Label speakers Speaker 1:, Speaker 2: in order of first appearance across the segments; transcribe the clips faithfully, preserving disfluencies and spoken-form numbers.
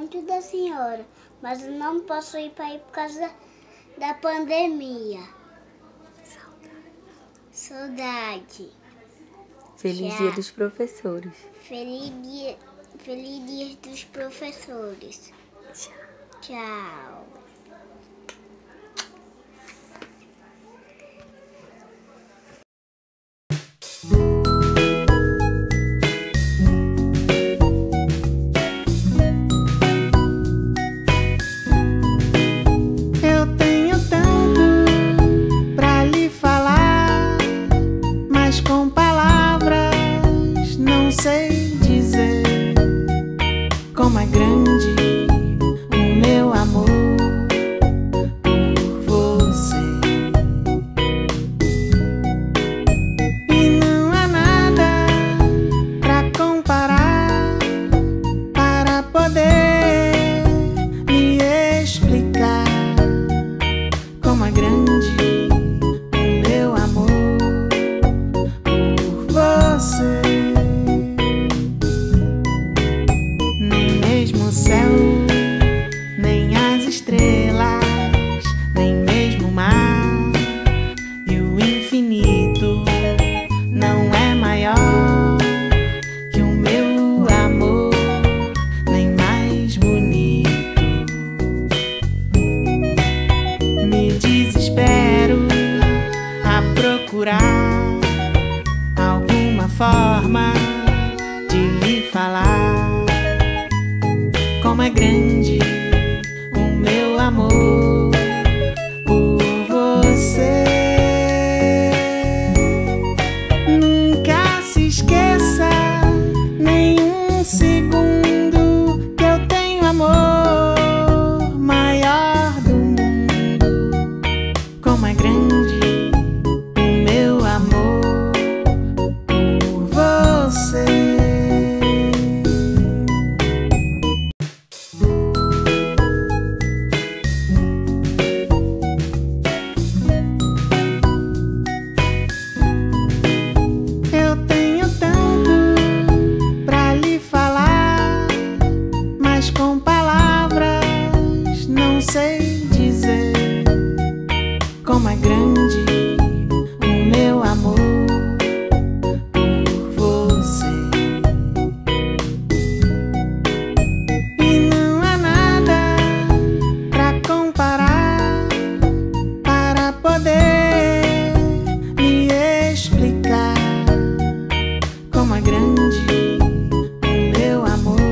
Speaker 1: muito da senhora, mas eu não posso ir para ir por causa da, da pandemia. Saudade. Saudade.
Speaker 2: Feliz
Speaker 1: Tchau.
Speaker 2: Dia dos Professores.
Speaker 1: Feliz dia, feliz dia dos professores.
Speaker 2: Tchau.
Speaker 1: Tchau.
Speaker 3: Eu tenho tanto pra lhe falar, mas com palavras não sei dizer como é grande o meu amor por você. E não há nada pra comparar, para poder me explicar como é grande o meu amor por você. Nem mesmo o céu, nem as estrelas, nem mesmo o mar e o infinito não é maior que o meu amor, nem mais bonito. Me desespero a procurar alguma forma de lhe falar como é grande o meu amor por você. Nunca se esqueça nem um segundo que eu tenho amor maior do mundo. Como é grande o meu amor por você. Eu tenho tanto pra lhe falar, mas com palavras não sei dizer como é grande o meu amor por você. E não há nada pra comparar, para poder me explicar como é grande o meu amor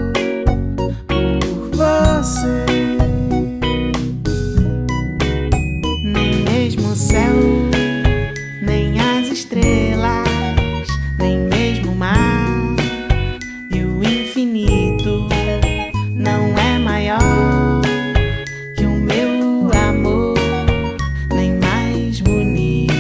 Speaker 3: por você. Nem mesmo o céu, nem as estrelas, nem mesmo o mar e o infinito não é maior que o meu amor, nem mais bonito.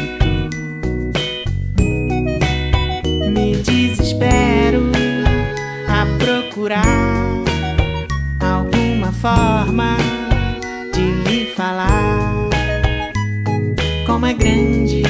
Speaker 3: Me desespero a procurar alguma forma de lhe falar como é grande